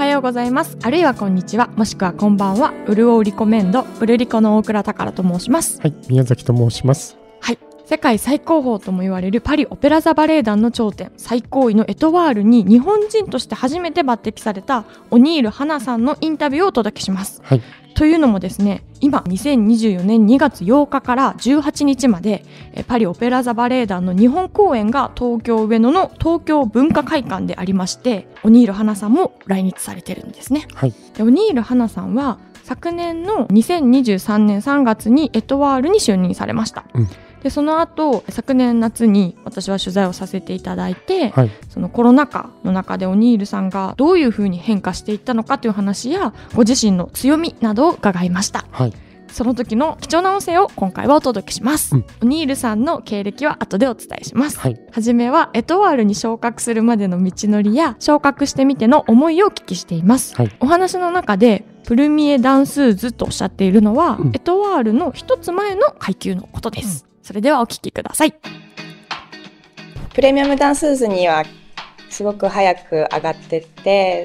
はようございます。あるいはこんにちは、もしくはこんばんは。うるおうリコメンド、うるりこの大倉宝と申します。 はい、宮崎と申します。 はい、世界最高峰とも言われるパリオペラ座バレエ団の頂点、最高位のエトワールに日本人として初めて抜擢されたオニール花さんのインタビューをお届けします。 はい。 というのもですね、今2024年2月8日から18日までパリオペラ座バレエ団の日本公演が東京上野の東京文化会館でありまして、オニール花さんも来日されてるんですね。 はい。 でオニール花さんは昨年の2023年3月にエトワールに就任されました。でその後昨年夏に私は取材をさせていただいて、 はい、 そのコロナ禍の中でオニールさんがどういう風に変化していったのかという話やご自身の強みなどを伺いました。 はい、 その時の貴重な音声を今回はお届けします。オニールさんの経歴は後でお伝えします。 はい、 はじめはエトワールに昇格するまでの道のりや昇格してみての思いをお聞きしています。 はい、 お話の中でプルミエダンスーズとおっしゃっているのは、エトワールの一つ前の階級のことです。それではお聞きください。 プレミアムダンスーズにはすごく早く上がってって、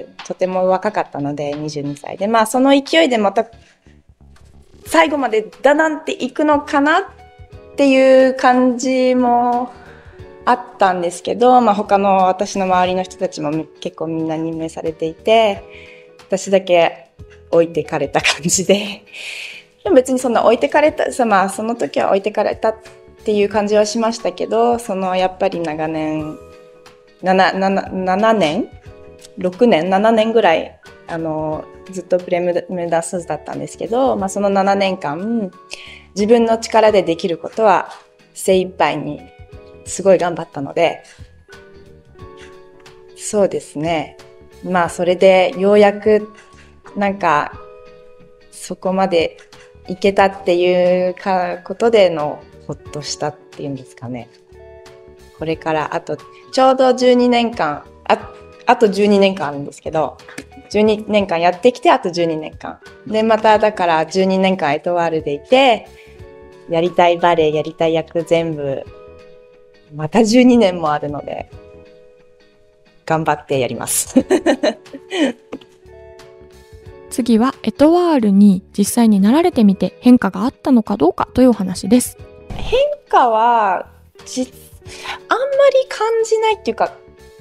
とても若かったので22歳で、その勢いでまた最後までダダンっていくのかなっていう感じもあったんですけど、他の私の周りの人たちも結構みんな任命されていて、私だけ置いてかれた感じで、でも別にそんな置いてかれた、その時は置いてかれたっていう感じはしましたけど、やっぱり長年、7年 ?6 年 ?7 年ぐらい、ずっとプレミアムダンスーズだったんですけど、その7年間、自分の力でできることは精一杯にすごい頑張ったので、そうですね。それでようやくそこまでいけたっていうことでのほっとしたっていうんですかね。これからあとちょうど12年間、あと12年間あるんですけど、12年間やってきてあと12年間。で、まただから12年間エトワールでいて、やりたいバレエ、やりたい役全部、また12年もあるので、頑張ってやります。 次はエトワールに実際になられてみて変化があったのかどうかというお話です。 変化はあんまり感じないっていうか、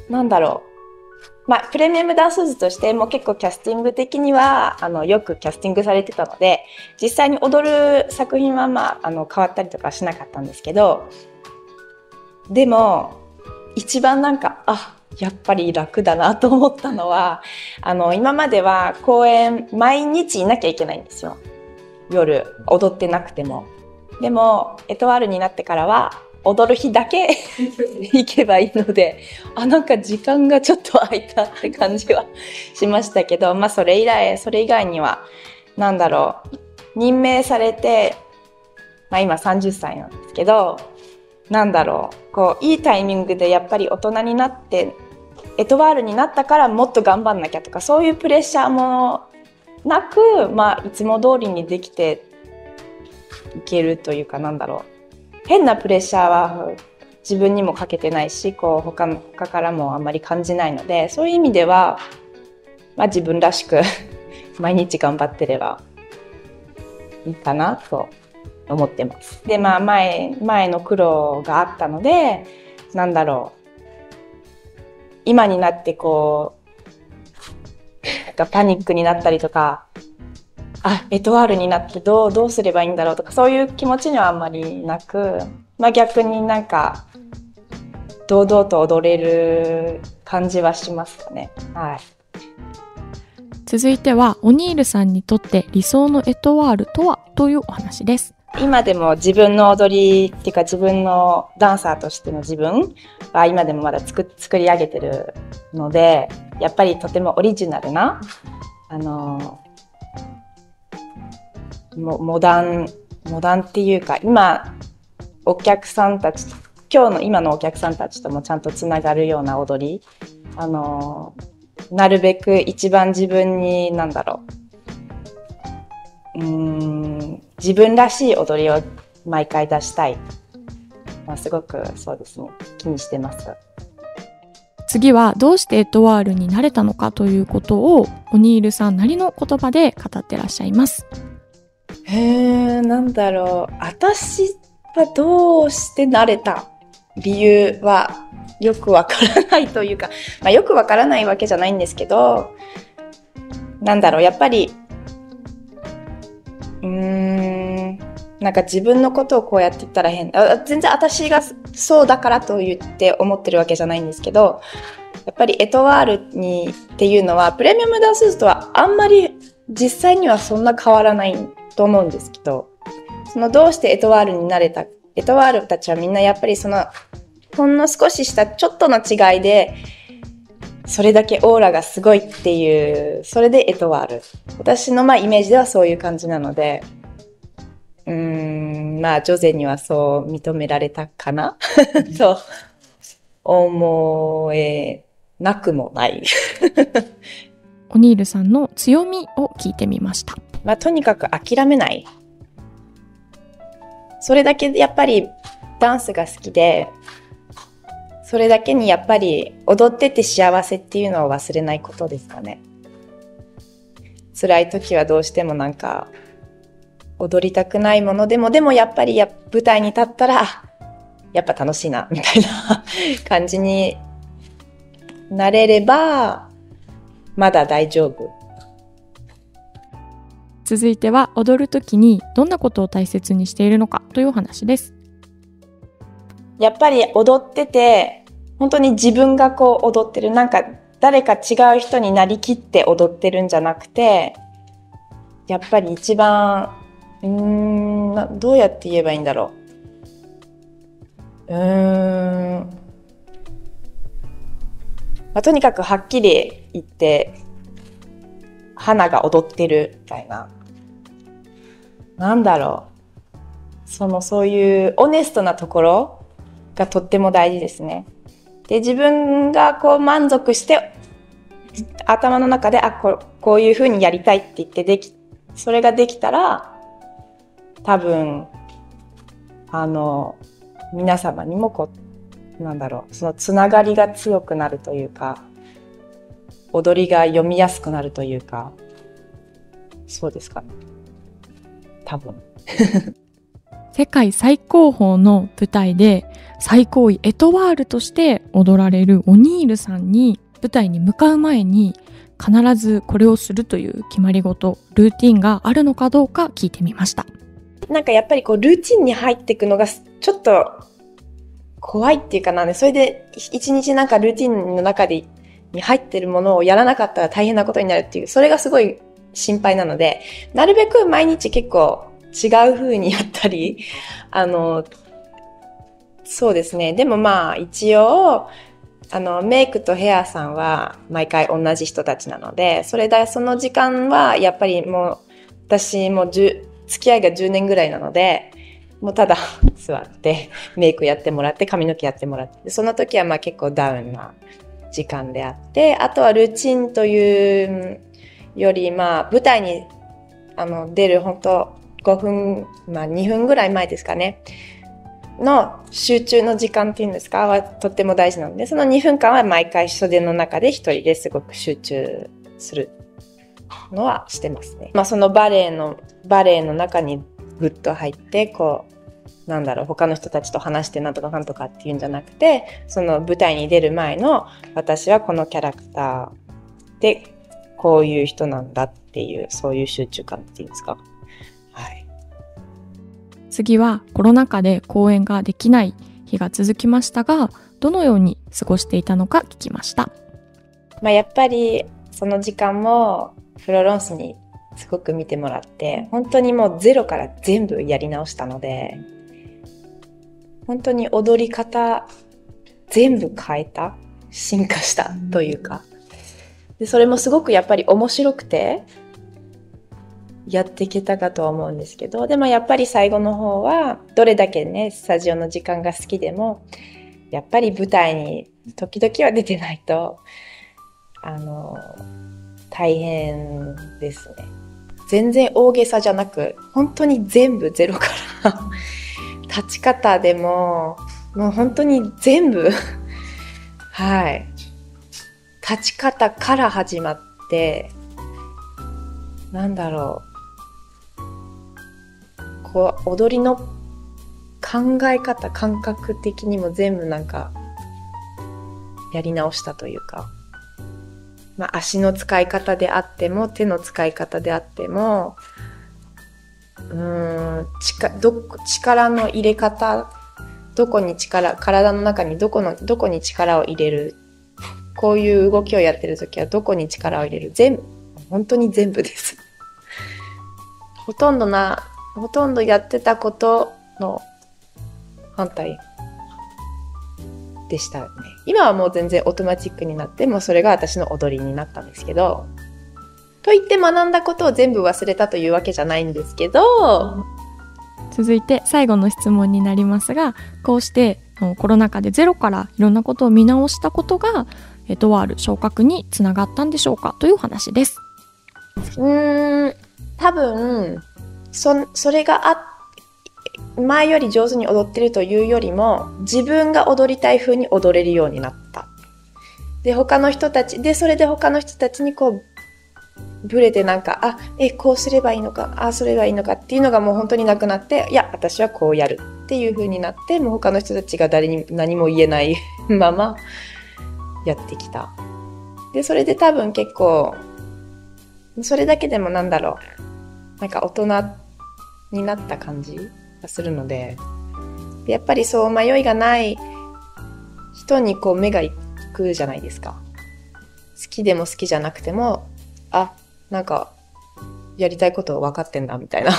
プレミアムダンスーズとしても結構キャスティング的にはよくキャスティングされてたので、実際に踊る作品は変わったりとかしなかったんですけど、でも一番やっぱり楽だなと思ったのは、今までは公演毎日いなきゃいけないんですよ。夜踊ってなくても。でもエトワールになってからは踊る日だけ行けばいいので、時間がちょっと空いたって感じはしましたけど、それ以外には任命されて、今30歳なんですけど、いいタイミングでやっぱり大人になってエトワールになったからもっと頑張んなきゃとか、そういうプレッシャーもなく、いつも通りにできていけるというか、変なプレッシャーは自分にもかけてないし、他からもあんまり感じないので、そういう意味では、自分らしく毎日頑張ってればいいかなと思ってます。で、前の苦労があったので、今になってパニックになったりとか、エトワールになってどうすればいいんだろうとか、そういう気持ちにはあんまりなく、逆に堂々と踊れる感じはしますね。はい。 続いてはオニールさんにとって理想のエトワールとはというお話です。 今でも自分の踊りっていうか、自分のダンサーとしての自分は今でもまだ作り上げてるので、やっぱりとてもオリジナルなモダンっていうか、今のお客さんたちともちゃんとつながるような踊り、なるべく一番自分に自分らしい踊りを毎回出したい。すごくそうですね、気にしてます。 次はどうしてエトワールになれたのかということをオニールさんなりの言葉で語ってらっしゃいます。 なんだろう。私はどうしてなれた理由はよくわからないというか、よくわからないわけじゃないんですけど、なんだろう、やっぱり、なんか自分のことをこうやって言ったら変。全然私がそうだからと言って思ってるわけじゃないんですけど、やっぱりエトワールにっていうのは、プレミアムダンスーズとはあんまり実際にはそんな変わらないと思うんですけど、そのどうしてエトワールになれた、エトワールたちはみんなやっぱりその、ほんの少ししたちょっとの違いで、それだけオーラがすごいっていう、それでエトワール。私のイメージではそういう感じなので、ジョゼにはそう認められたかなと思えなくもない。 オニールさんの強みを聞いてみました。 とにかく諦めない。それだけやっぱりダンスが好きで、それだけにやっぱり踊ってて幸せっていうのを忘れないことですかね。辛い時はどうしてもなんか踊りたくないものでもやっぱり舞台に立ったらやっぱ楽しいなみたいな感じになれればまだ大丈夫。 続いては踊る時にどんなことを大切にしているのかというお話です。 やっぱり踊ってて本当に自分がこう踊ってる、なんか誰か違う人になりきって踊ってるんじゃなくて、やっぱり一番どうやって言えばいいんだろう。とにかくはっきり言って花が踊ってるみたいな。なんだろう。そういうオネストなところがとっても大事ですね。で、自分がこう満足して頭の中でこういう風にやりたいって言ってそれができたら多分皆様にもそのつながりが強くなるというか、踊りが読みやすくなるというか、そうですかね。多分。 世界最高峰の舞台で最高位エトワールとして踊られるオニールさんに、舞台に向かう前に必ずこれをするという決まり事、ルーティンがあるのかどうか聞いてみました。 なんかやっぱりこうルーティンに入っていくのがちょっと怖いっていうかな、それで一日なんかルーティンの中に入ってるものをやらなかったら大変なことになるっていう、それがすごい心配なので、なるべく毎日結構違う風にやったり、そうですね。でも一応メイクとヘアさんは毎回同じ人たちなので、その時間はやっぱりもう私も付き合いが10年ぐらいなので、もうただ座ってメイクやってもらって髪の毛やってもらって、その時は結構ダウンな時間であって、あとはルーチンというより舞台に出る本当5分2分ぐらい前ですかねの集中の時間っていうんですかはとっても大事なので、その2分間は毎回袖の中で一人ですごく集中するのはしてますね。そのバレエの中にグッと入って他の人たちと話してなんとかかんとかっていうんじゃなくて、その舞台に出る前の私はこのキャラクターでこういう人なんだっていう、そういう集中感っていうんですか。はい。 次はコロナ禍で公演ができない日が続きましたが、どのように過ごしていたのか聞きました。 やっぱりその時間もフロロンスにすごく見てもらって、本当にもうゼロから全部やり直したので、本当に踊り方全部変えた、進化したというか、でそれもすごくやっぱり面白くてやっていけたかとは思うんですけど、でもやっぱり最後の方はどれだけねスタジオの時間が好きでもやっぱり舞台に時々は出てないと大変ですね。全然大げさじゃなく本当に全部ゼロから立ち方でももう本当に全部はい立ち方から始まって、なんだろう、こう踊りの考え方、感覚的にも全部なんかやり直したというか、まあ、足の使い方であっても手の使い方であっても、力の入れ方、どこに体の中にどこに力を入れる、こういう動きをやってるときはどこに力を入れる、本当に全部です。ほとんどやってたことの反対でしたね。今はもう全然オートマチックになって、もうそれが私の踊りになったんですけど、といって学んだことを全部忘れたというわけじゃないんですけど、 続いて最後の質問になりますが、こうしてコロナ禍でゼロからいろんなことを見直したことがエトワール昇格につながったんでしょうかという話です。 多分それが前より上手に踊ってるというよりも、自分が踊りたい風に踊れるようになった。で、それで他の人たちにこうブレてなんか、こうすればいいのか、すればいいのかっていうのがもう本当になくなって、いや、私はこうやるっていう風になって、もう他の人たちが誰に何も言えないままやってきた。で、それで多分結構、それだけでもなんか大人になった感じがするので、やっぱりそう迷いがない人にこう目が行くじゃないですか。好きでも好きじゃなくても、なんかやりたいこと分かってんだみたいな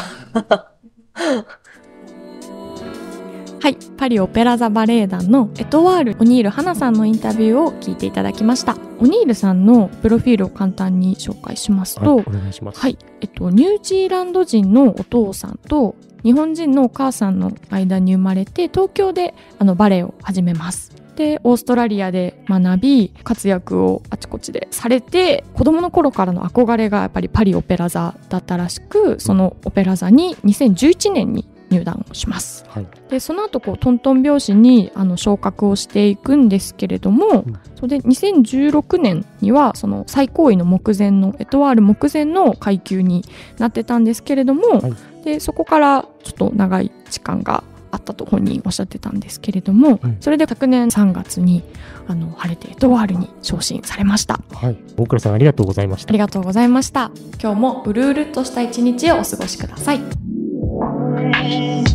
はい、パリオペラ座バレエ団のエトワール・オニール花さんのインタビューを聞いていただきました。オニールさんのプロフィールを簡単に紹介しますと、 お願いします。 はい、ニュージーランド人のお父さんと日本人のお母さんの間に生まれて、東京でバレエを始めます。で、オーストラリアで学び、活躍をあちこちでされて、子供の頃からの憧れがやっぱりパリオペラ座だったらしく、そのオペラ座に2011年に入団をします、はい、でその後トントン拍子に昇格をしていくんですけれども、それで2016年にはその最高位の目前のエトワール目前の階級になってたんですけれども、はい、でそこからちょっと長い時間があったと本人おっしゃってたんですけれども、それで昨年3月に晴れてエトワールに昇進されました。 はい、大倉さんありがとうございました。 ありがとうございました。今日もうるうるっとした一日をお過ごしください。